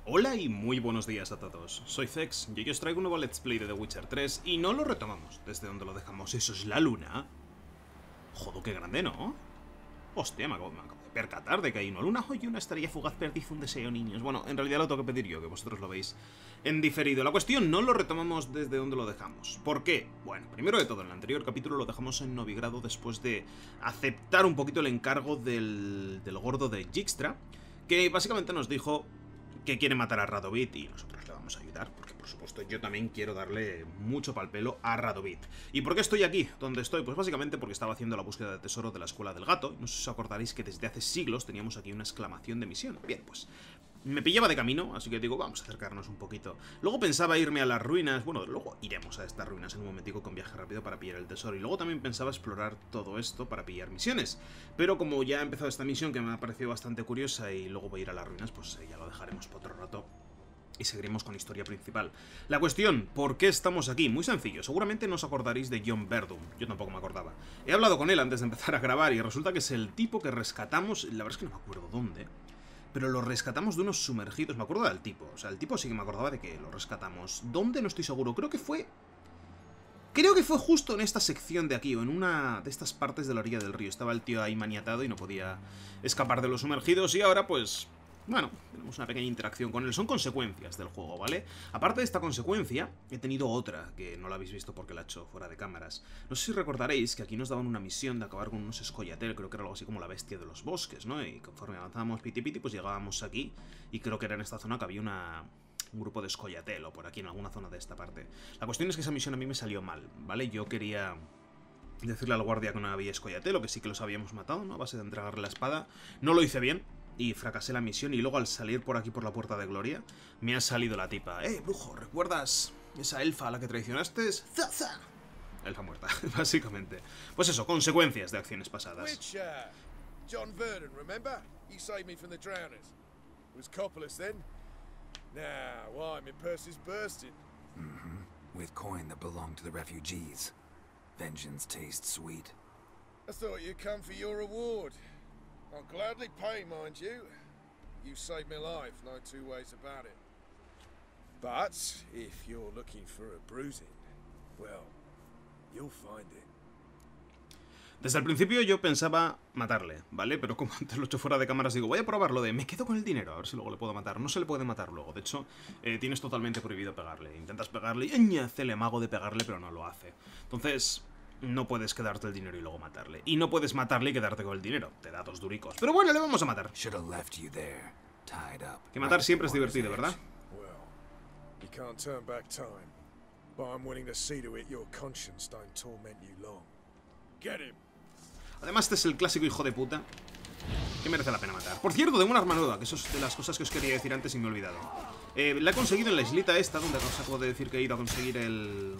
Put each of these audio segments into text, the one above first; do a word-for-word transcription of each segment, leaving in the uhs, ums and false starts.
Hola y muy buenos días a todos, soy Zex y hoy os traigo un nuevo Let's Play de The Witcher tres y no lo retomamos desde donde lo dejamos. ¿Eso es la luna? Joder, qué grande, ¿no? Hostia, me acabo, me acabo de percatar de que hay una luna. Oye, una estrella fugaz perdiz, un deseo, niños. Bueno, en realidad lo tengo que pedir yo, que vosotros lo veis en diferido. La cuestión, no lo retomamos desde donde lo dejamos. ¿Por qué? Bueno, primero de todo, en el anterior capítulo lo dejamos en Novigrado después de aceptar un poquito el encargo del, del gordo de Dijkstra, que básicamente nos dijo que quiere matar a Radovid y nosotros le vamos a ayudar, porque por supuesto yo también quiero darle mucho pal pelo a Radovid. ¿Y por qué estoy aquí? ¿Dónde estoy? Pues básicamente porque estaba haciendo la búsqueda de tesoro de la Escuela del Gato. No sé si os acordaréis que desde hace siglos teníamos aquí una exclamación de misión. Bien, pues me pillaba de camino, así que digo, vamos a acercarnos un poquito. Luego pensaba irme a las ruinas, bueno, luego iremos a estas ruinas en un momentico con viaje rápido para pillar el tesoro. Y luego también pensaba explorar todo esto para pillar misiones. Pero como ya he empezado esta misión que me ha parecido bastante curiosa y luego voy a ir a las ruinas, pues eh, ya lo dejaremos por otro rato. Y seguiremos con la historia principal. La cuestión, ¿por qué estamos aquí? Muy sencillo, seguramente no os acordaréis de Jon Verdum. Yo tampoco me acordaba. He hablado con él antes de empezar a grabar y resulta que es el tipo que rescatamos, la verdad es que no me acuerdo dónde, pero lo rescatamos de unos sumergidos. Me acuerdo del tipo, o sea, el tipo sí que me acordaba de que lo rescatamos. ¿Dónde? No estoy seguro, creo que fue... Creo que fue justo en esta sección de aquí, o en una de estas partes de la orilla del río. Estaba el tío ahí maniatado y no podía escapar de los sumergidos y ahora pues... Bueno, tenemos una pequeña interacción con él. Son consecuencias del juego, ¿vale? Aparte de esta consecuencia, he tenido otra, que no la habéis visto porque la he hecho fuera de cámaras. No sé si recordaréis que aquí nos daban una misión de acabar con unos Scoia'tael, creo que era algo así como la bestia de los bosques, ¿no? Y conforme avanzábamos piti piti, pues llegábamos aquí, y creo que era en esta zona que había una... un grupo de Scoia'tael, o por aquí, en alguna zona de esta parte. La cuestión es que esa misión a mí me salió mal, ¿vale? Yo quería... decirle al guardia que no había Scoia'tael, o que sí que los habíamos matado, ¿no? A base de entregarle la espada. No lo hice bien y fracasé la misión, y luego al salir por aquí por la Puerta de Gloria me ha salido la tipa. ¡Eh, brujo! ¿Recuerdas esa elfa a la que traicionaste? ¡Zaza! Elfa muerta, básicamente. Pues eso, consecuencias de acciones pasadas. Witcher! Jon Verdum, remember? You saved me from the drowners. It was Coppolis then. Now, why, my purse is bursting. Mm-hmm. With coin that belonged to the refugees. Vengeance tastes sweet. I thought you'd come for your reward. I'll gladly pay, mind you. You saved my life, no two ways about it. But if you're looking for a bruising, well, you'll find it. Desde el principio yo pensaba matarle, ¿vale? Pero como antes lo he hecho fuera de cámaras, digo, voy a probarlo de me quedo con el dinero, a ver si luego le puedo matar. No se le puede matar luego, de hecho, eh, tienes totalmente prohibido pegarle. Intentas pegarle y hace el amago de pegarle, pero no lo hace. Entonces, no puedes quedarte el dinero y luego matarle. Y no puedes matarle y quedarte con el dinero. Te da dos duricos. Pero bueno, le vamos a matar. Que matar siempre es divertido, ¿verdad? Well, you can't turn back time, but I'm willing to see to it your conscience don't torment you long. Get him. Además, este es el clásico hijo de puta que merece la pena matar. Por cierto, tengo una arma nueva, que eso es de las cosas que os quería decir antes y me he olvidado. Eh, la he conseguido en la islita esta, donde os acabo de decir que he ido a conseguir el...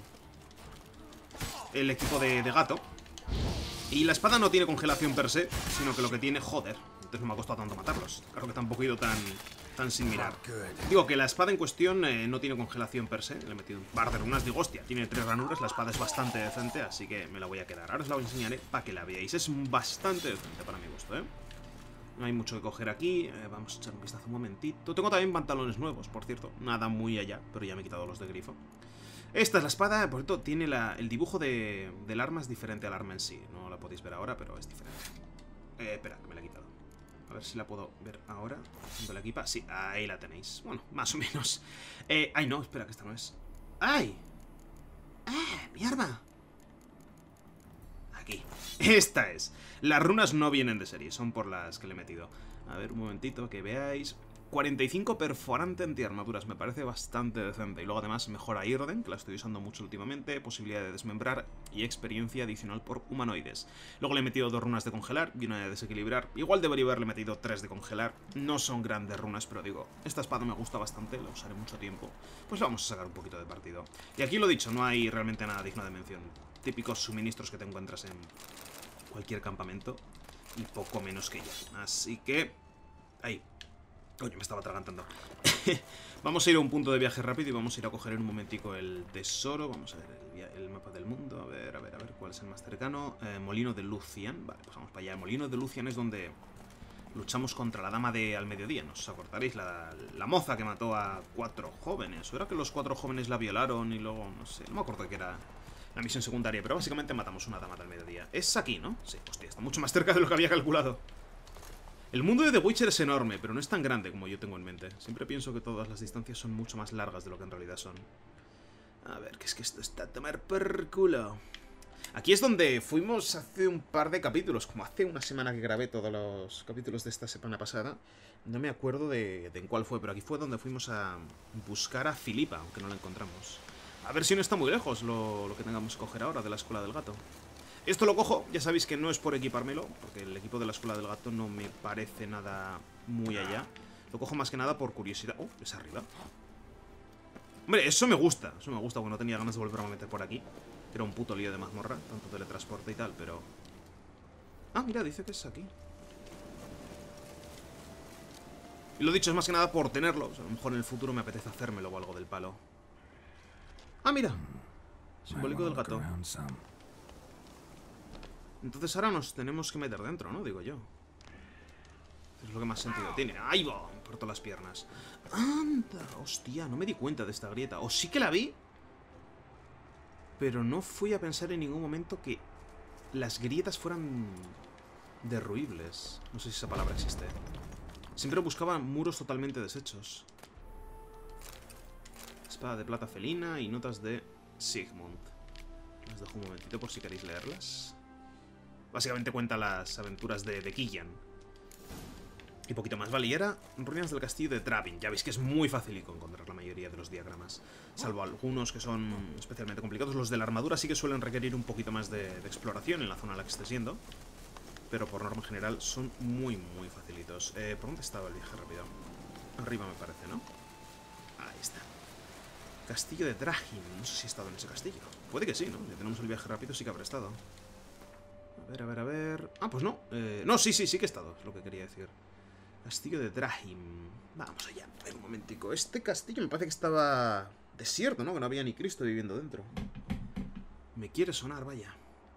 el equipo de, de gato. Y la espada no tiene congelación per se, sino que lo que tiene... Joder, entonces no me ha costado tanto matarlos. Claro que tampoco he ido tan, tan sin mirar. Digo que la espada en cuestión eh, no tiene congelación per se. Le he metido un par de runas. Digo, hostia, tiene tres ranuras. La espada es bastante decente, así que me la voy a quedar. Ahora os la voy a enseñar para que la veáis. Es bastante decente para mi gusto, ¿eh? No hay mucho que coger aquí. Eh, vamos a echar un vistazo un momentito. Tengo también pantalones nuevos, por cierto. Nada muy allá, pero ya me he quitado los de grifo. Esta es la espada, por cierto, tiene la, el dibujo de, del arma es diferente al arma en sí. No la podéis ver ahora, pero es diferente. Eh, espera, que me la he quitado. A ver si la puedo ver ahora. ¿Dónde la equipa? Sí, ahí la tenéis. Bueno, más o menos. Eh, ay, no, espera, que esta no es. ¡Ay! ¡Ah! ¡Mi arma! Aquí. Esta es. Las runas no vienen de serie, son por las que le he metido. A ver, un momentito, que veáis. cuarenta y cinco perforante antiarmaduras, me parece bastante decente. Y luego además mejora Irden, que la estoy usando mucho últimamente, posibilidad de desmembrar y experiencia adicional por humanoides. Luego le he metido dos runas de congelar y una de desequilibrar. Igual debería haberle metido tres de congelar. No son grandes runas, pero digo, esta espada me gusta bastante, la usaré mucho tiempo. Pues vamos a sacar un poquito de partido. Y aquí lo dicho, no hay realmente nada digno de mención. Típicos suministros que te encuentras en cualquier campamento y poco menos que ya. Así que... ahí. Coño, me estaba atragantando. Vamos a ir a un punto de viaje rápido y vamos a ir a coger en un momentico el tesoro. Vamos a ver el, el mapa del mundo. A ver, a ver, a ver, ¿cuál es el más cercano? Eh, Molino de Lucian. Vale, pues vamos para allá. Molino de Lucian es donde luchamos contra la dama de al mediodía, ¿no os acordaréis? La, la moza que mató a cuatro jóvenes. ¿O era que los cuatro jóvenes la violaron y luego, no sé, no me acuerdo que era la misión secundaria, pero básicamente matamos una dama del mediodía. Es aquí, ¿no? Sí, hostia, está mucho más cerca de lo que había calculado. El mundo de The Witcher es enorme, pero no es tan grande como yo tengo en mente. Siempre pienso que todas las distancias son mucho más largas de lo que en realidad son. A ver, que es que esto está a tomar por culo. Aquí es donde fuimos hace un par de capítulos, como hace una semana que grabé todos los capítulos de esta semana pasada. No me acuerdo de, de en cuál fue, pero aquí fue donde fuimos a buscar a Filipa, aunque no la encontramos. A ver si no está muy lejos lo, lo que tengamos que coger ahora de la Escuela del Gato. Esto lo cojo, ya sabéis que no es por equipármelo, porque el equipo de la Escuela del Gato no me parece nada muy allá. Lo cojo más que nada por curiosidad. Oh, es arriba. Hombre, eso me gusta, eso me gusta, porque no tenía ganas de volverme a meter por aquí. Era un puto lío de mazmorra, tanto teletransporte y tal, pero... Ah, mira, dice que es aquí. Y lo dicho, es más que nada por tenerlo. O sea, a lo mejor en el futuro me apetece hacérmelo o algo del palo. Ah, mira. Simbólico del gato. Entonces ahora nos tenemos que meter dentro, ¿no? Digo yo. Es lo que más sentido tiene. ¡Ahí va! Me parto las piernas. ¡Anda! Hostia, no me di cuenta de esta grieta. O sí que la vi, pero no fui a pensar en ningún momento que las grietas fueran derruibles. No sé si esa palabra existe. Siempre buscaba muros totalmente deshechos. Espada de plata felina y notas de Sigmund. Las dejo un momentito por si queréis leerlas. Básicamente cuenta las aventuras de, de Killian. Y poquito más. Vale, y era ruinas del castillo de Dravin. Ya veis que es muy fácil encontrar la mayoría de los diagramas. Salvo algunos que son especialmente complicados. Los de la armadura sí que suelen requerir un poquito más de, de exploración en la zona a la que estés yendo. Pero por norma general son muy, muy facilitos. Eh, ¿Por dónde estaba el viaje rápido? Arriba me parece, ¿no? Ahí está. Castillo de Drahim. No sé si he estado en ese castillo. Puede que sí, ¿no? Ya tenemos el viaje rápido, sí que habrá estado. A ver, a ver, a ver... Ah, pues no. Eh, no, sí, sí, sí que he estado. Es lo que quería decir. Castillo de Drahim. Vamos allá. A ver, un momentico. Este castillo me parece que estaba desierto, ¿no? Que no había ni Cristo viviendo dentro. Me quiere sonar, vaya.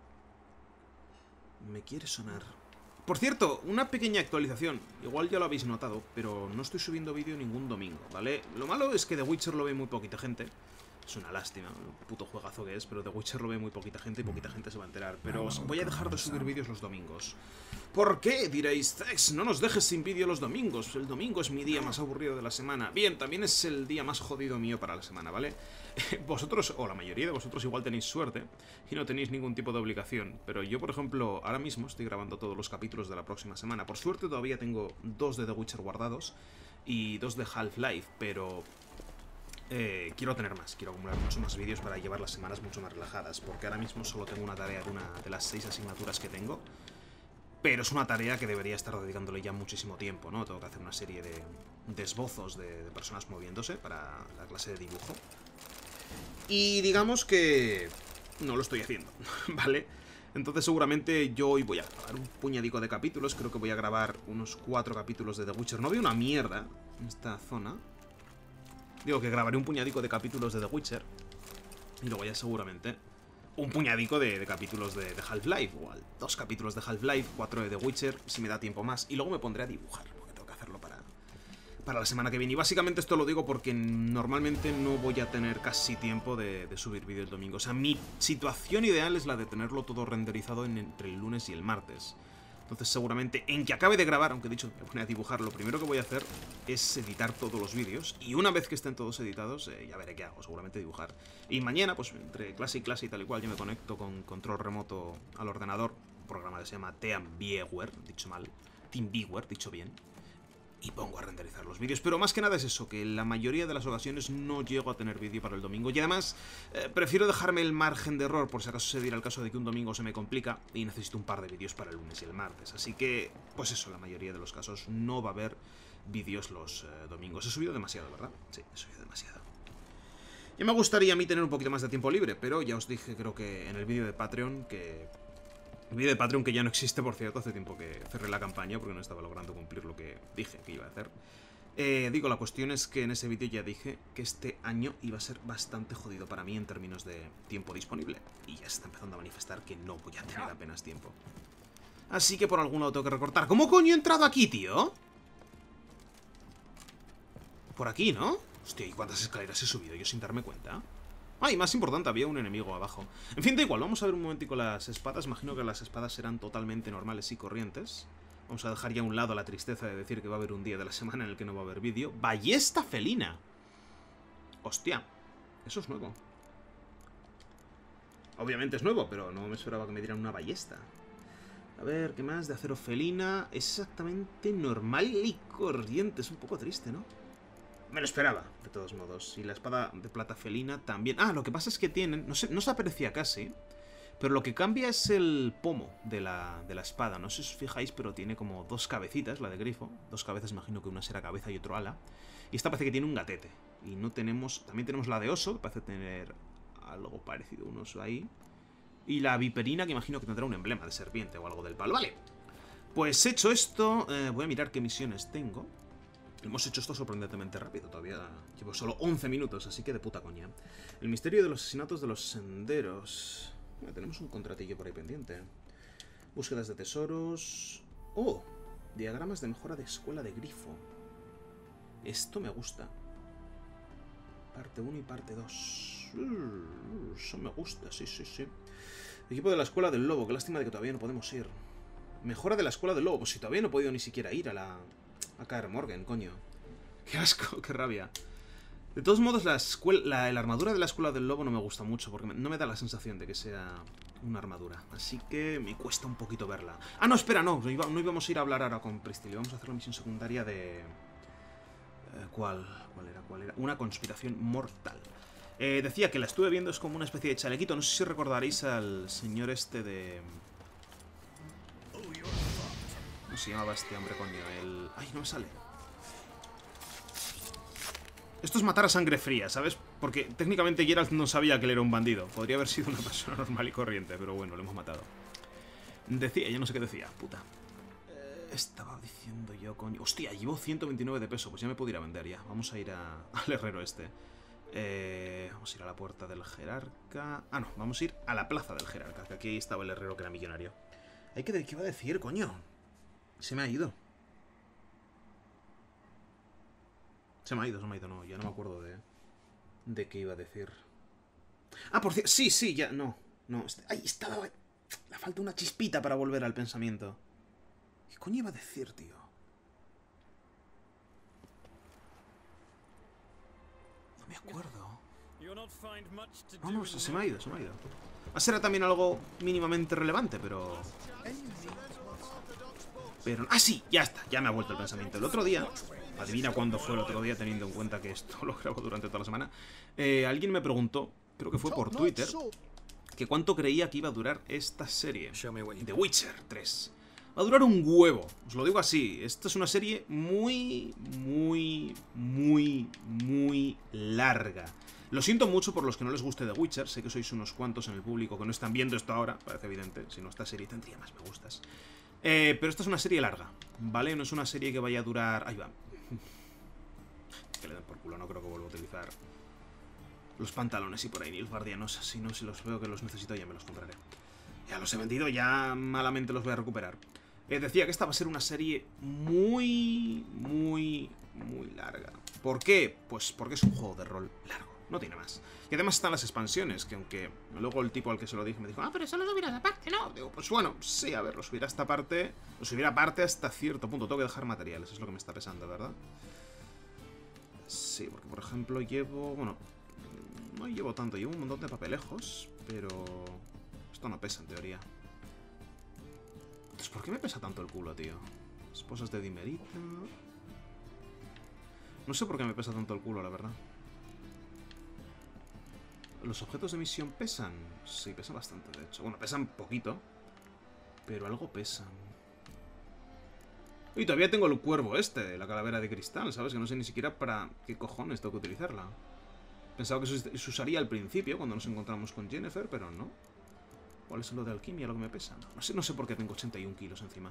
Me quiere sonar. Por cierto, una pequeña actualización. Igual ya lo habéis notado, pero no estoy subiendo vídeo ningún domingo, ¿vale? Lo malo es que The Witcher lo ve muy poquita gente. Es una lástima, un puto juegazo que es, pero The Witcher lo ve muy poquita gente y poquita gente se va a enterar. Pero os voy a dejar de subir vídeos los domingos. ¿Por qué? Diréis, Zex, no nos dejes sin vídeo los domingos. El domingo es mi día más aburrido de la semana. Bien, también es el día más jodido mío para la semana, ¿vale? Vosotros, o la mayoría de vosotros, igual tenéis suerte y no tenéis ningún tipo de obligación. Pero yo, por ejemplo, ahora mismo estoy grabando todos los capítulos de la próxima semana. Por suerte todavía tengo dos de The Witcher guardados y dos de Half-Life, pero... Eh, quiero tener más, quiero acumular muchos más vídeos para llevar las semanas mucho más relajadas, porque ahora mismo solo tengo una tarea de una de las seis asignaturas que tengo, pero es una tarea que debería estar dedicándole ya muchísimo tiempo, ¿no? Tengo que hacer una serie de, de esbozos de, de personas moviéndose para la clase de dibujo, y digamos que no lo estoy haciendo, ¿vale? Entonces seguramente yo hoy voy a grabar un puñadico de capítulos, creo que voy a grabar unos cuatro capítulos de The Witcher. No veo una mierda en esta zona. Digo que grabaré un puñadico de capítulos de The Witcher. Y luego ya seguramente un puñadico de, de capítulos de, de Half-Life. Igual, dos capítulos de Half-Life, cuatro de The Witcher, si me da tiempo más. Y luego me pondré a dibujar, porque tengo que hacerlo para, para la semana que viene. Y básicamente esto lo digo porque normalmente no voy a tener casi tiempo de, de subir vídeo el domingo. O sea, mi situación ideal es la de tenerlo todo renderizado en, entre el lunes y el martes. Entonces seguramente en que acabe de grabar, aunque he dicho que me pone a dibujar, lo primero que voy a hacer es editar todos los vídeos. Y una vez que estén todos editados, eh, ya veré qué hago, seguramente dibujar. Y mañana, pues entre clase y clase y tal y cual, yo me conecto con control remoto al ordenador. Un programa que se llama TeamViewer, dicho mal. TeamViewer, dicho bien. Y pongo a renderizar los vídeos. Pero más que nada es eso, que en la mayoría de las ocasiones no llego a tener vídeo para el domingo. Y además, eh, prefiero dejarme el margen de error, por si acaso se diera el caso de que un domingo se me complica y necesito un par de vídeos para el lunes y el martes. Así que, pues eso, la mayoría de los casos no va a haber vídeos los eh, domingos. He subido demasiado, ¿verdad? Sí, he subido demasiado. Ya me gustaría a mí tener un poquito más de tiempo libre, pero ya os dije, creo que en el vídeo de Patreon, que... El vídeo de Patreon que ya no existe, por cierto, hace tiempo que cerré la campaña porque no estaba logrando cumplir lo que dije que iba a hacer. Eh, digo, la cuestión es que en ese vídeo ya dije que este año iba a ser bastante jodido para mí en términos de tiempo disponible. Y ya se está empezando a manifestar que no voy a tener apenas tiempo. Así que por algún lado tengo que recortar. ¿Cómo coño he entrado aquí, tío? Por aquí, ¿no? Hostia, ¿y cuántas escaleras he subido yo sin darme cuenta? Ah, y más importante, había un enemigo abajo. En fin, da igual, vamos a ver un momentico las espadas. Imagino que las espadas serán totalmente normales y corrientes. Vamos a dejar ya a un lado la tristeza de decir que va a haber un día de la semana en el que no va a haber vídeo. ¡Ballesta felina! Hostia, eso es nuevo. Obviamente es nuevo, pero no me esperaba que me dieran una ballesta. A ver, ¿qué más? De acero felina. Es exactamente normal y corriente. Es un poco triste, ¿no? Me lo esperaba, de todos modos. Y la espada de plata felina también. Ah, lo que pasa es que tienen... No, sé, no se aprecia casi, pero lo que cambia es el pomo de la, de la espada. No sé si os fijáis, pero tiene como dos cabecitas, la de grifo. Dos cabezas, imagino que una será cabeza y otro ala. Y esta parece que tiene un gatete. Y no tenemos... También tenemos la de oso, que parece tener algo parecido a un oso ahí. Y la viperina, que imagino que tendrá un emblema de serpiente o algo del palo. Vale. Pues hecho esto, eh, voy a mirar qué misiones tengo. Hemos hecho esto sorprendentemente rápido. Todavía llevo solo once minutos, así que de puta coña. El misterio de los asesinatos de los senderos. Bueno, tenemos un contratillo por ahí pendiente. Búsquedas de tesoros. Oh, diagramas de mejora de escuela de grifo. Esto me gusta. Parte uno y parte dos. Eso me gusta, sí, sí, sí. Equipo de la escuela del lobo. Qué lástima de que todavía no podemos ir. Mejora de la escuela del lobo. Pues si todavía no he podido ni siquiera ir a la... a Kaer Morhen, coño. Qué asco, qué rabia. De todos modos, la, escuela, la, la armadura de la escuela del lobo no me gusta mucho, porque no me da la sensación de que sea una armadura. Así que me cuesta un poquito verla. Ah, no, espera, no. No, iba, no íbamos a ir a hablar ahora con Pristil. Vamos a hacer la misión secundaria de... Eh, ¿Cuál? ¿Cuál era? ¿Cuál era? Una conspiración mortal. Eh, decía que la estuve viendo, es como una especie de chalequito. No sé si recordaréis al señor este de... ¿Cómo se llamaba este hombre, coño? El... Ay, no me sale. Esto es matar a sangre fría, ¿sabes? Porque técnicamente Geralt no sabía que él era un bandido. Podría haber sido una persona normal y corriente, pero bueno, lo hemos matado. Decía, yo no sé qué decía, puta. Eh, estaba diciendo yo, coño... Hostia, llevo ciento veintinueve de peso, pues ya me puedo ir a vender ya. Vamos a ir a... al herrero este. Eh, vamos a ir a la puerta del jerarca... Ah, no, vamos a ir a la plaza del jerarca, que aquí estaba el herrero que era millonario. Hay que... ¿Qué iba a decir, coño? Se me ha ido. Se me ha ido, se me ha ido, no, ya no me acuerdo de... de qué iba a decir. Ah, por cierto, sí, sí, ya, no, no, ahí estaba... Le falta una chispita para volver al pensamiento. ¿Qué coño iba a decir, tío? No me acuerdo. No, no, se me ha ido, se me ha ido. Será también algo mínimamente relevante, pero... Pero... Ah, sí, ya está, ya me ha vuelto el pensamiento. El otro día... Adivina cuándo fue el otro día, teniendo en cuenta que esto lo grabo durante toda la semana. Eh, alguien me preguntó, creo que fue por Twitter, que cuánto creía que iba a durar esta serie. The Witcher tres. Va a durar un huevo, os lo digo así. Esta es una serie muy, muy, muy, muy larga. Lo siento mucho por los que no les guste The Witcher. Sé que sois unos cuantos en el público que no están viendo esto ahora, parece evidente. Si no, esta serie tendría más me gustas. Eh, pero esta es una serie larga, ¿vale? No es una serie que vaya a durar... Ahí va. Que le den por culo, no creo que vuelva a utilizar los pantalones y por ahí, ni los guardianos. Si no, si los veo que los necesito ya me los compraré. Ya los he vendido, ya malamente los voy a recuperar. Eh, decía que esta va a ser una serie muy, muy, muy larga. ¿Por qué? Pues porque es un juego de rol largo, no tiene más. Y además están las expansiones, que aunque luego el tipo al que se lo dije me dijo, ah, pero eso lo subirás aparte, ¿no? Digo, pues bueno, sí, a ver, lo subirá esta parte, lo subirá aparte hasta cierto punto. Tengo que dejar materiales, es lo que me está pesando, ¿verdad? Sí, porque por ejemplo llevo... Bueno, no llevo tanto, llevo un montón de papelejos, pero... Esto no pesa en teoría. Entonces, ¿por qué me pesa tanto el culo, tío? Esposas de dimerita... No sé por qué me pesa tanto el culo, la verdad. ¿Los objetos de misión pesan? Sí, pesan bastante, de hecho. Bueno, pesan poquito, pero algo pesan. Y todavía tengo el cuervo este, la calavera de cristal, ¿sabes? Que no sé ni siquiera para qué cojones tengo que utilizarla. Pensaba que se usaría al principio, cuando nos encontramos con Yennefer, pero no. ¿Cuál es lo de alquimia, lo que me pesa? No sé, no sé por qué tengo ochenta y un kilos encima.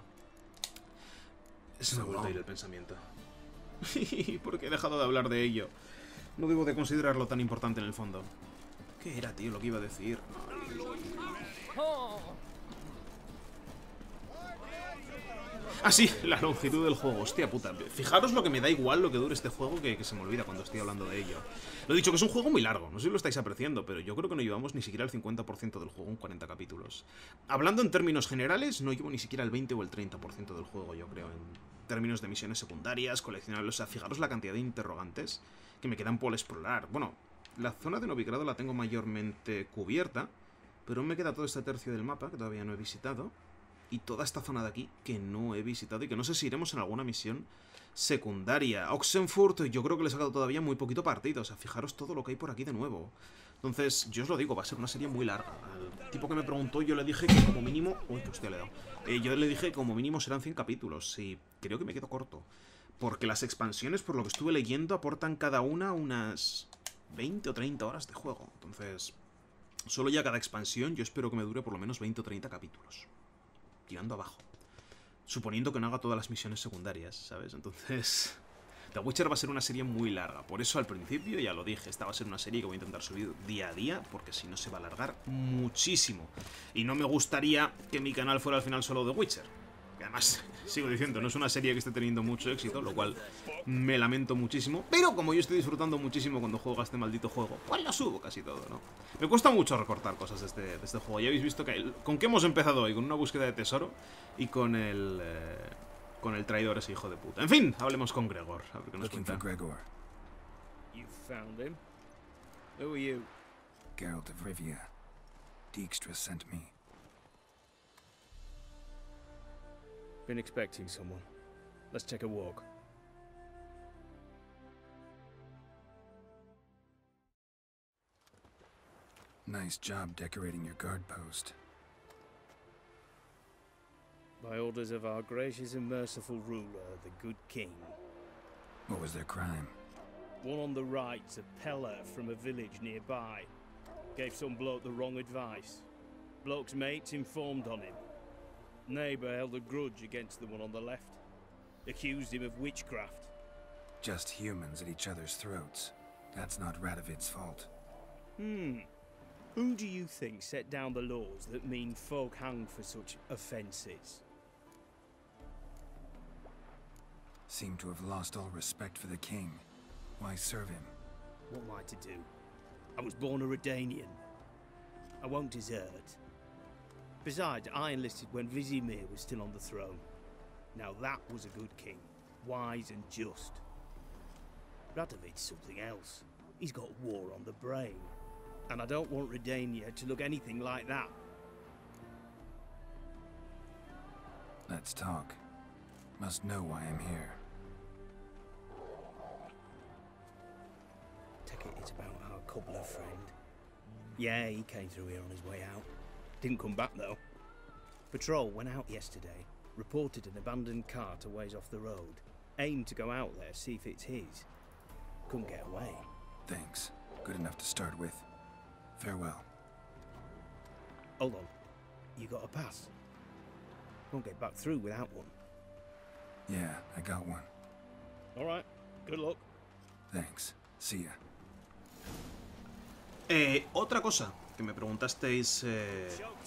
Se me ha vuelto a ir el pensamiento. ¿Por qué he dejado de hablar de ello? No debo de considerarlo tan importante en el fondo. ¿Qué era, tío, lo que iba a decir? Ah, sí, la longitud del juego. Hostia puta. Fijaros lo que me da igual lo que dure este juego, que, que se me olvida cuando estoy hablando de ello. Lo he dicho, que es un juego muy largo. No sé si lo estáis apreciando, pero yo creo que no llevamos ni siquiera el cincuenta por ciento del juego en cuarenta capítulos. Hablando en términos generales, no llevo ni siquiera el veinte o el treinta por ciento del juego, yo creo, en términos de misiones secundarias, coleccionables. O sea, fijaros la cantidad de interrogantes que me quedan por explorar. Bueno, la zona de Novigrado la tengo mayormente cubierta, pero me queda todo este tercio del mapa que todavía no he visitado. Y toda esta zona de aquí que no he visitado y que no sé si iremos en alguna misión secundaria. Oxenfurt yo creo que le he sacado todavía muy poquito partido. O sea, fijaros todo lo que hay por aquí de nuevo. Entonces, yo os lo digo, va a ser una serie muy larga. Al tipo que me preguntó, yo le dije que como mínimo... Uy, que hostia le he dado. Eh, yo le dije que como mínimo serán cien capítulos. Y creo que me quedo corto. Porque las expansiones, por lo que estuve leyendo, aportan cada una unas veinte o treinta horas de juego. Entonces, solo ya cada expansión yo espero que me dure por lo menos veinte o treinta capítulos. Tirando abajo. Suponiendo que no haga todas las misiones secundarias, ¿sabes? Entonces, The Witcher va a ser una serie muy larga. Por eso al principio ya lo dije, esta va a ser una serie que voy a intentar subir día a día, porque si no se va a alargar muchísimo. Y no me gustaría que mi canal fuera al final solo The Witcher. Que además, sigo diciendo, no es una serie que esté teniendo mucho éxito, lo cual me lamento muchísimo. Pero como yo estoy disfrutando muchísimo cuando juego a este maldito juego, pues lo subo casi todo, ¿no? Me cuesta mucho recortar cosas de este, de este juego. Ya habéis visto que el, con qué hemos empezado hoy, con una búsqueda de tesoro y con el eh, con el traidor ese hijo de puta. En fin, hablemos con Gregor, a ver qué nos cuenta. Gregor. You found him? Who are you? Geralt of Rivia. Dijkstra sent me. Been expecting someone. Let's take a walk. Nice job decorating your guard post. By orders of our gracious and merciful ruler, the good king. What was their crime? One on the right's a peller from a village nearby. Gave some bloke the wrong advice. Bloke's mates informed on him. Neighbour held a grudge against the one on the left. Accused him of witchcraft. Just humans at each other's throats. That's not Radovid's fault. Hmm. Who do you think set down the laws that mean folk hanged for such offences? Seem to have lost all respect for the king. Why serve him? What am I to do? I was born a Redanian. I won't desert. Besides, I enlisted when Vizimir was still on the throne. Now that was a good king. Wise and just. Radovid's something else. He's got war on the brain. And I don't want Redania to look anything like that. Let's talk. Must know why I'm here. Take it it's about our cobbler friend. Yeah, he came through here on his way out. Didn't come back though. Patrol went out yesterday, reported an abandoned cart a ways off the road. Aimed to go out there, see if it's his. Couldn't get away. Thanks. Good enough to start with. Farewell. Hold on. You got a pass? Won't get back through without one. Yeah, I got one. Alright. Good luck. Thanks. See ya. Eh, otra cosa que me preguntasteis... Eh...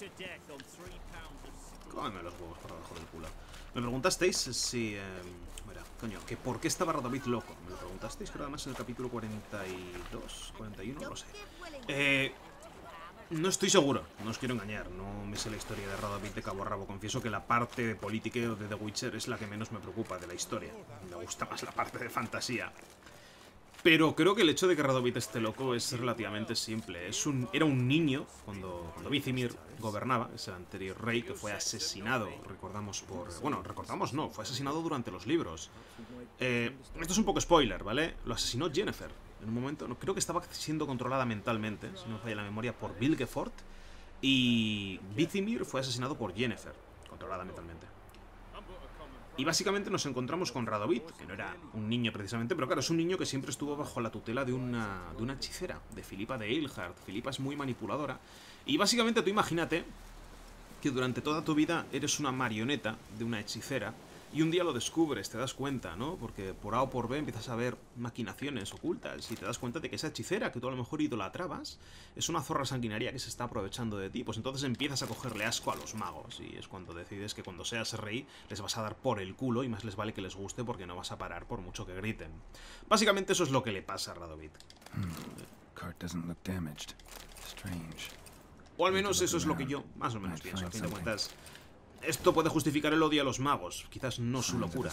Cómeme los huevos por abajo del culo. Me preguntasteis si... Eh... Mira, coño, que por qué estaba Radovid loco. Me lo preguntasteis, pero además en el capítulo cuarenta y dos, cuarenta y uno, no lo sé. Eh... No estoy seguro, no os quiero engañar, no me sé la historia de Radovid de cabo a rabo. Confieso que la parte de politiqueo de The Witcher es la que menos me preocupa de la historia. Me gusta más la parte de fantasía. Pero creo que el hecho de que Radovid esté loco es relativamente simple. Es un, era un niño cuando, cuando Vizimir gobernaba, es el anterior rey que fue asesinado, recordamos por... Bueno, recordamos no, fue asesinado durante los libros. Eh, esto es un poco spoiler, ¿vale? Lo asesinó Yennefer. En un momento, no, creo que estaba siendo controlada mentalmente, si no me falla la memoria, por Vilgefort. Y Vizimir fue asesinado por Yennefer, controlada mentalmente. Y básicamente nos encontramos con Radovid, que no era un niño precisamente, pero claro, es un niño que siempre estuvo bajo la tutela de una, de una hechicera, de Filipa de Eilhart. Filipa es muy manipuladora. Y básicamente tú imagínate que durante toda tu vida eres una marioneta de una hechicera Y un día lo descubres, te das cuenta, ¿no? Porque por A o por B empiezas a ver maquinaciones ocultas y te das cuenta de que esa hechicera que tú a lo mejor idolatrabas es una zorra sanguinaria que se está aprovechando de ti. Pues entonces empiezas a cogerle asco a los magos y es cuando decides que cuando seas rey les vas a dar por el culo y más les vale que les guste porque no vas a parar por mucho que griten. Básicamente eso es lo que le pasa a Radovid. Hmm. Cart doesn't look damaged. Strange. O al menos eso es lo que yo más o menos pienso, a fin de cuentas. Esto puede justificar el odio a los magos, quizás no su locura.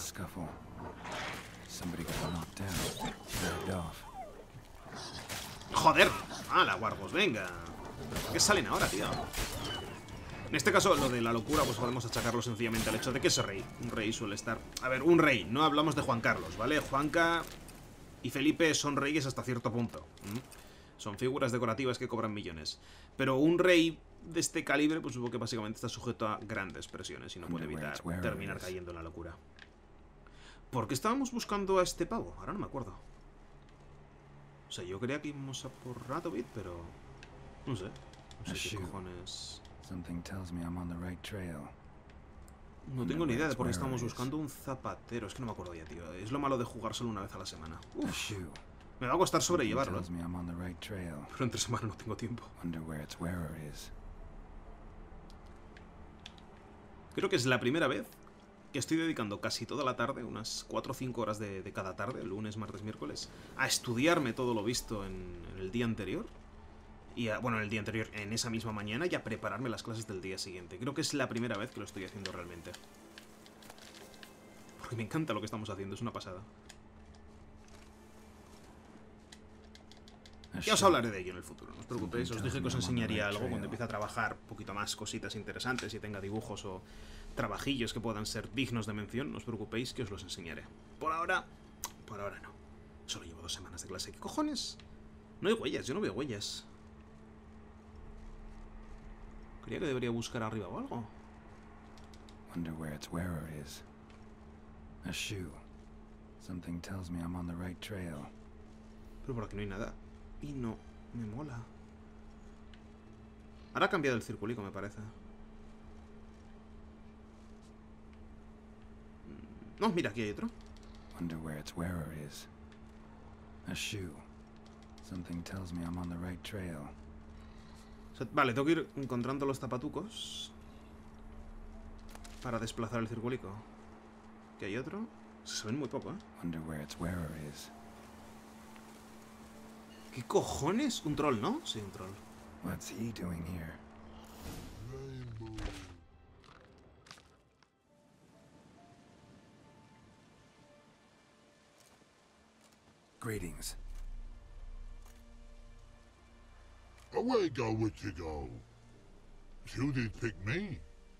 ¡Joder! ¡Hala, Wargos, venga! ¿Por qué salen ahora, tío? En este caso, lo de la locura, pues podemos achacarlo sencillamente al hecho de que es rey. Un rey suele estar... A ver, un rey, no hablamos de Juan Carlos, ¿vale? Juanca y Felipe son reyes hasta cierto punto. ¿Mm? Son figuras decorativas que cobran millones. Pero un rey de este calibre, pues supongo que básicamente está sujeto a grandes presiones y no puede evitar terminar cayendo en la locura. ¿Por qué estábamos buscando a este pavo? Ahora no me acuerdo. O sea, yo creía que íbamos a por Radovid, pero... No sé. No sé qué cojones... No tengo ni idea de por qué estamos buscando un zapatero. Es que no me acuerdo ya, tío. Es lo malo de jugar solo una vez a la semana. Uf. Me va a costar sobrellevarlo. Pero entre semana no tengo tiempo. Creo que es la primera vez que estoy dedicando casi toda la tarde, unas cuatro o cinco horas de, de cada tarde, lunes, martes, miércoles, a estudiarme todo lo visto en, en el día anterior. Y a, bueno, en el día anterior, en esa misma mañana, y a prepararme las clases del día siguiente. Creo que es la primera vez que lo estoy haciendo realmente. Porque me encanta lo que estamos haciendo, es una pasada. Ya os hablaré de ello en el futuro, no os preocupéis. Os dije que os enseñaría algo cuando empiece a trabajar un poquito más cositas interesantes y tenga dibujos o trabajillos que puedan ser dignos de mención. No os preocupéis que os los enseñaré. Por ahora, por ahora no. Solo llevo dos semanas de clase. ¿Qué cojones? No hay huellas, yo no veo huellas. Creía que debería buscar arriba o algo. Wonder where its wearer is. A shoe. Something tells me I'm on the right trail. Pero por aquí no hay nada. Y no me mola. Ahora ha cambiado el circulico, me parece. No, mira, aquí hay otro. Wonder where its wearer is. A shoe. Something tells me I'm on the right trail. O sea, vale, tengo que ir encontrando los zapatucos para desplazar el circulico. Aquí hay otro. Se ven muy poco, ¿eh? Wonder where its wearer is. ¿Qué cojones? Un troll, ¿no? Sí, un troll. What's he doing here? Greetings. Away go, would you go? You did pick me.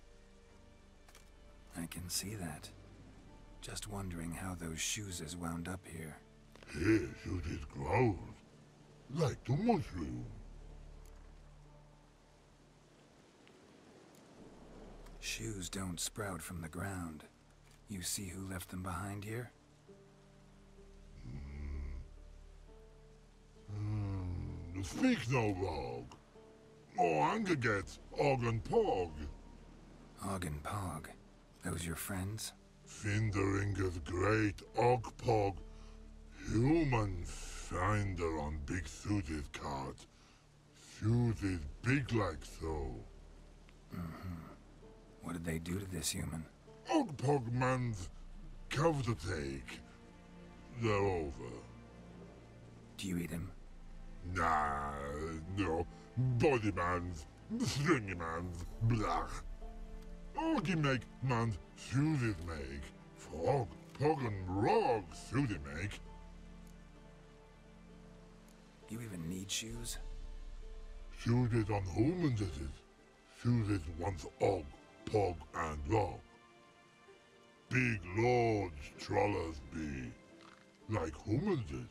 I can see that. Just wondering how those shoes has wound up here. Here you did grow. Like the mushroom. Shoes don't sprout from the ground. You see who left them behind here? Mm. Mm. Speak no rogue. More anger gets Og and Pog. Og and Pog. Those your friends? Finderinger's great Og Pog. Human finder on big suited cart. Suited big like so. Mm-hmm. What did they do to this human? Og Pog man's cover to take. They're over. Do you eat him? Nah, no. Body man's, stringy man's, blach. Orgy make man's suited make. Frog, Pog and Rog suited make. You even need shoes? Suited on humans it is. Suited once Og, Pog and Rog. Big lords trollers be. Like humans is.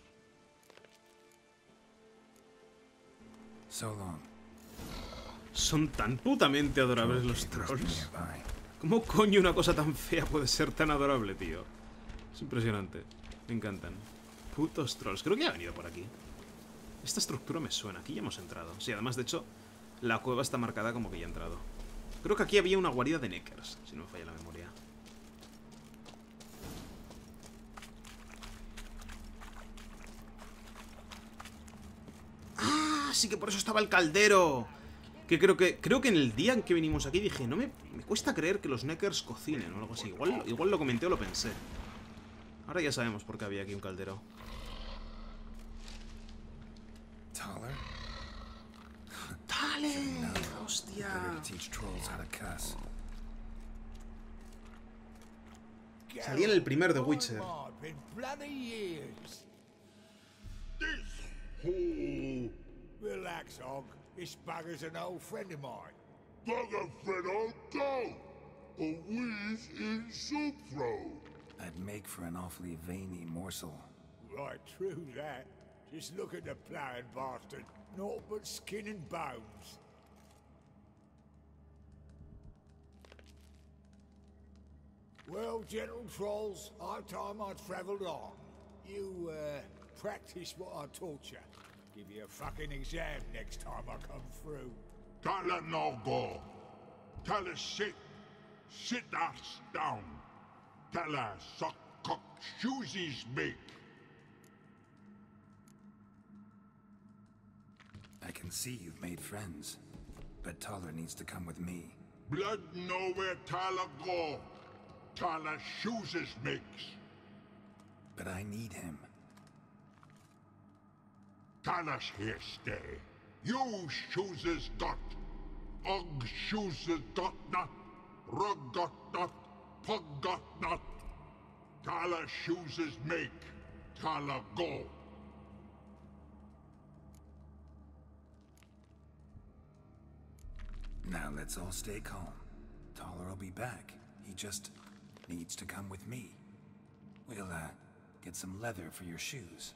So long. Son tan putamente adorables los trolls. ¿Cómo coño una cosa tan fea puede ser tan adorable, tío? Es impresionante. Me encantan. Putos trolls. Creo que ya ha venido por aquí. Esta estructura me suena. Aquí ya hemos entrado. Sí, además, de hecho, la cueva está marcada como que ya ha entrado. Creo que aquí había una guarida de Neckers, si no me falla la memoria. Ah, sí que por eso estaba el caldero. Que creo que creo que en el día en que vinimos aquí dije, no me, me cuesta creer que los Neckers cocinen o algo así. Igual, igual lo comenté o lo pensé. Ahora ya sabemos por qué había aquí un caldero. Taller? ¡Dale! Better ¡Hostia! to teach trolls how to cuss. Salía en el primer The Witcher. Been bloody years. This whole Relax, Og. This bugger's an old friend of mine. bugger fed on go. A wheeze in soup throw. I'd make for an awfully veiny morsel. Right, true that. Just look at the ploughing bastard. Naught but skin and bones. Well, gentle trolls, our time I travelled on. You, uh, practice what I taught you. Give you a fucking exam next time I come through. Can't let no go. Tell her sit. Sit ass down. Tell her suck cock shoesies make. I can see you've made friends, but Taller needs to come with me. Blood know where Tyler go. Tyler shoeses makes. But I need him. Tyler's here stay. You shoeses got. Og shoeses got not. Rug got not. Pug got not. Tyler shoeses make. Tyler go. Now let's all stay calm. Taller will be back. He just needs to come with me. We'll, uh, get some leather for your shoes.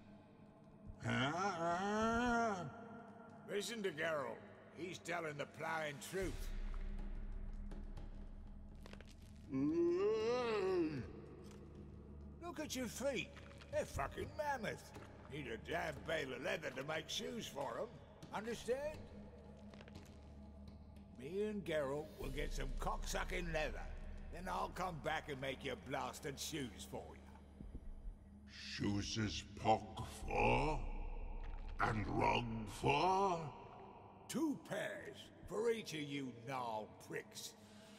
Listen to Geralt. He's telling the ploughing truth. Look at your feet. They're fucking mammoth. Need a damn bale of leather to make shoes for them. Understand? Me and Geralt will get some cocksucking leather. Then I'll come back and make you blasted shoes for you. Shoeses pug for? And rug for? Two pairs for each of you gnarled pricks.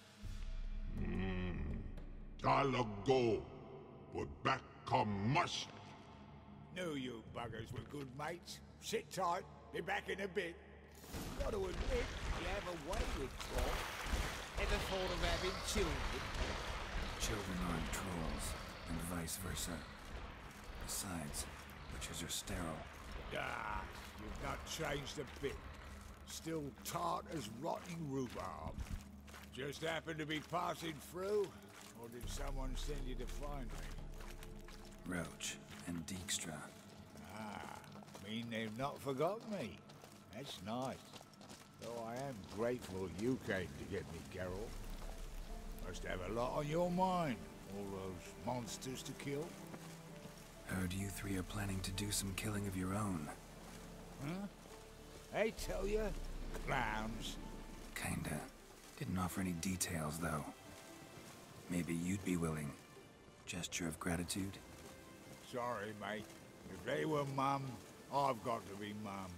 Tyler go. But back come must. Knew you buggers were good mates. Sit tight. Be back in a bit. Got to admit, you have a way with Troll. Ever thought of having children? Children aren't trolls, and vice versa. Besides, witches are sterile. Ah, you've not changed a bit. Still tart as rotting rhubarb. Just happened to be passing through, or did someone send you to find me? Roach and Dijkstra. Ah, mean they've not forgotten me. That's nice. Though I am grateful you came to get me, Geralt. Must have a lot on your mind, all those monsters to kill. Heard you three are planning to do some killing of your own. Huh? I tell you, clowns. Kinda. Didn't offer any details, though. Maybe you'd be willing. Gesture of gratitude? Sorry, mate. If they were mum, I've got to be mum.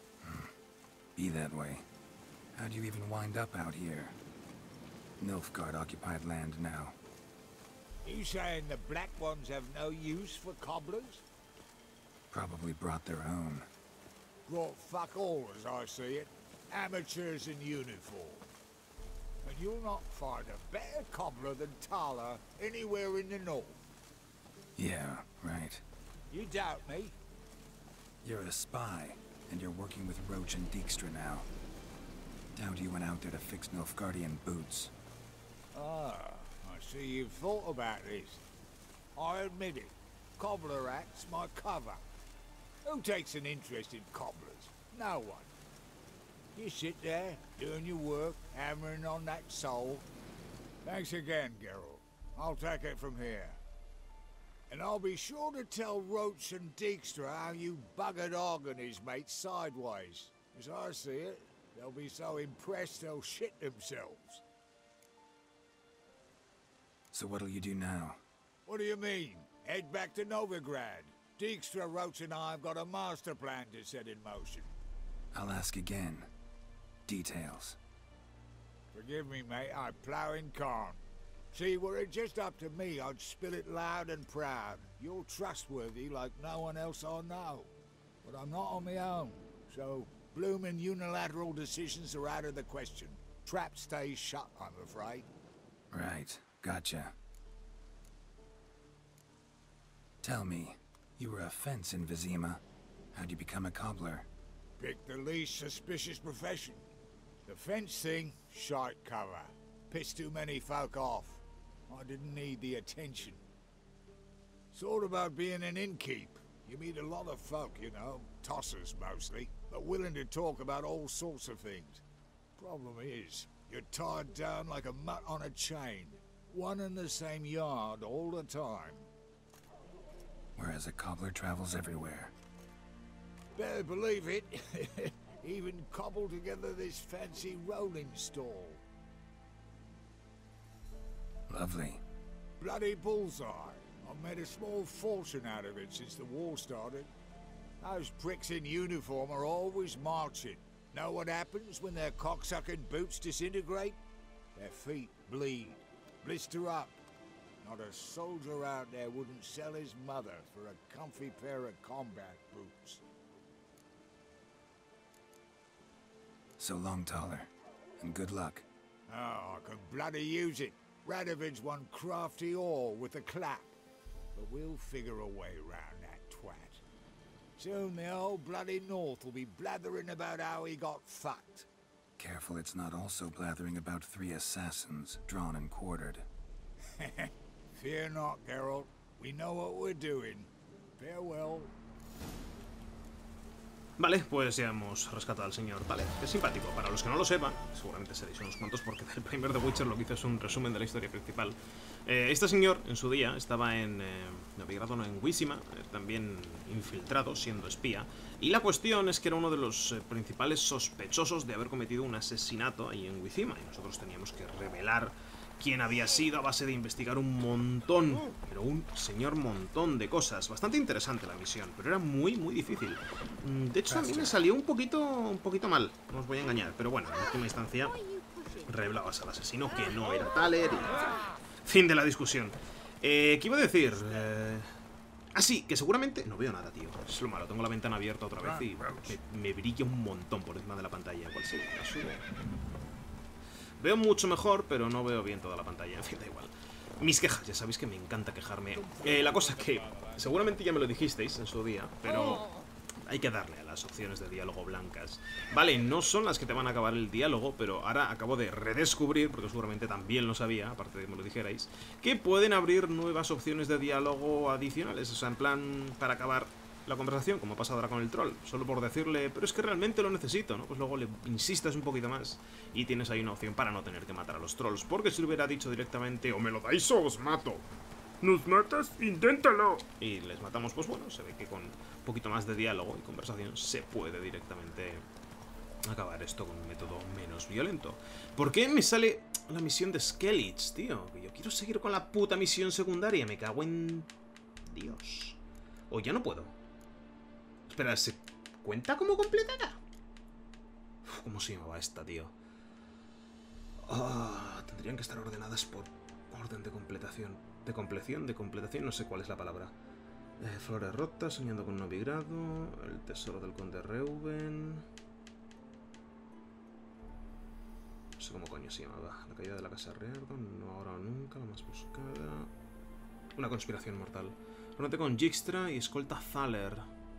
Be that way. How'd you even wind up out here? Nilfgaard occupied land now. You saying the Black Ones have no use for cobblers? Probably brought their own. Brought fuck all, as I see it. Amateurs in uniform. And you'll not find a better cobbler than Tala anywhere in the north. Yeah, right. You doubt me? You're a spy, and you're working with Roach and Dijkstra now. Doubt you went out there to fix Nilfgaardian boots. Ah, I see you've thought about this. I admit it. Cobbler act's my cover. Who takes an interest in cobblers? No one. You sit there, doing your work, hammering on that soul. Thanks again, Geralt. I'll take it from here. And I'll be sure to tell Roach and Dijkstra how you buggered Og and his mates sideways. As I see it, they'll be so impressed they'll shit themselves. So what'll you do now? What do you mean? Head back to Novigrad. Dijkstra, Roach and I have got a master plan to set in motion. I'll ask again. Details. Forgive me, mate, I plowing can't. See, were it just up to me, I'd spill it loud and proud. You're trustworthy like no one else I know. But I'm not on my own, so bloomin' unilateral decisions are out of the question. Trap stays shut, I'm afraid. Right, gotcha. Tell me, you were a fence in Vizima. How'd you become a cobbler? Pick the least suspicious profession. The fence thing, shite cover. Pissed too many folk off. I didn't need the attention. Sort about being an innkeep. You meet a lot of folk, you know, tossers mostly, but willing to talk about all sorts of things. Problem is, you're tied down like a mutt on a chain. One and the same yard all the time. Whereas a cobbler travels everywhere. Better believe it. Even cobbled together this fancy rolling stall. Lovely. Bloody bullseye. I've made a small fortune out of it since the war started. Those pricks in uniform are always marching. Know what happens when their cocksucking boots disintegrate? Their feet bleed, blister up. Not a soldier out there wouldn't sell his mother for a comfy pair of combat boots. So long, Taller. And good luck. Oh, I can bloody use it. Radovid's one crafty all with a clap. But we'll figure a way round that twat. Soon the old bloody North will be blathering about how he got fucked. Careful it's not also blathering about three assassins, drawn and quartered. Fear not, Geralt. We know what we're doing. Farewell. Vale, pues ya hemos rescatado al señor Thaler. Es simpático. Para los que no lo sepan, seguramente seréis unos cuantos porque del primer The Witcher lo que hizo es un resumen de la historia principal. Eh, este señor, en su día, estaba en eh, Novigrado, en Vizima, eh, también infiltrado, siendo espía. Y la cuestión es que era uno de los eh, principales sospechosos de haber cometido un asesinato ahí en Vizima. Y nosotros teníamos que revelar quién había sido a base de investigar un montón, pero un señor montón de cosas. Bastante interesante la misión, pero era muy, muy difícil. De hecho, a mí me salió un poquito, un poquito mal, no os voy a engañar. Pero bueno, en última instancia, revelabas al asesino que no era Thaler y... Fin de la discusión. Eh, ¿Qué iba a decir? Eh... Ah, sí, que seguramente... No veo nada, tío. Es lo malo, tengo la ventana abierta otra vez y me, me brilla un montón por encima de la pantalla. ¿Cuál sí? La subo. Veo mucho mejor, pero no veo bien toda la pantalla. En fin, da igual. Mis quejas, ya sabéis que me encanta quejarme. Eh, la cosa que seguramente ya me lo dijisteis en su día, pero hay que darle a las opciones de diálogo blancas. Vale, no son las que te van a acabar el diálogo, pero ahora acabo de redescubrir, porque seguramente también lo sabía, aparte de que me lo dijerais, que pueden abrir nuevas opciones de diálogo adicionales. O sea, en plan, para acabar la conversación, como ha pasado ahora con el troll, solo por decirle, pero es que realmente lo necesito, ¿no? Pues luego le insistas un poquito más y tienes ahí una opción para no tener que matar a los trolls, porque si le hubiera dicho directamente, o me lo dais o os mato. ¿Nos matas? ¡Inténtalo! Y les matamos, pues bueno, se ve que con un poquito más de diálogo y conversación se puede directamente acabar esto con un método menos violento. ¿Por qué me sale la misión de Skellige, tío? Yo quiero seguir con la puta misión secundaria, me cago en... Dios. O ya no puedo. Espera, ¿se cuenta como completada? Uf, ¿cómo se llamaba esta, tío? Oh, tendrían que estar ordenadas por orden de completación. ¿De compleción? ¿De completación? No sé cuál es la palabra. Eh, Flores rotas, soñando con Novigrado, el tesoro del conde Reuben... No sé cómo coño se llamaba. La caída de la casa Riordan, no ahora o nunca, la más buscada... Una conspiración mortal. Reúnete con Dijkstra y escolta Thaler.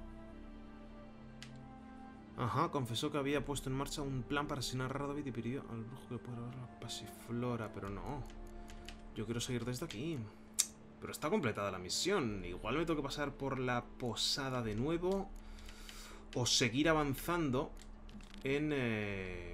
Ajá, confesó que había puesto en marcha un plan para asesinar a Radovid y pidió al brujo que pudiera ver la pasiflora, pero no. Yo quiero seguir desde aquí. Pero está completada la misión. Igual me tengo que pasar por la posada de nuevo. O seguir avanzando en, eh,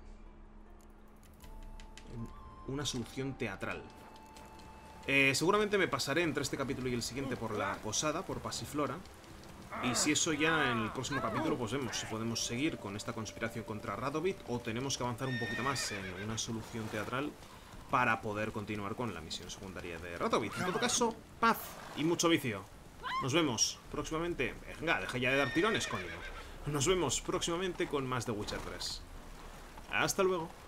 en una solución teatral. Eh, seguramente me pasaré entre este capítulo y el siguiente por la posada, por pasiflora. Y si eso ya en el próximo capítulo, pues vemos si podemos seguir con esta conspiración contra Radovid o tenemos que avanzar un poquito más en una solución teatral para poder continuar con la misión secundaria de Radovid. En todo caso, paz y mucho vicio. Nos vemos próximamente. Venga, deja ya de dar tirones, coño. Nos vemos próximamente con más de Witcher tres. Hasta luego.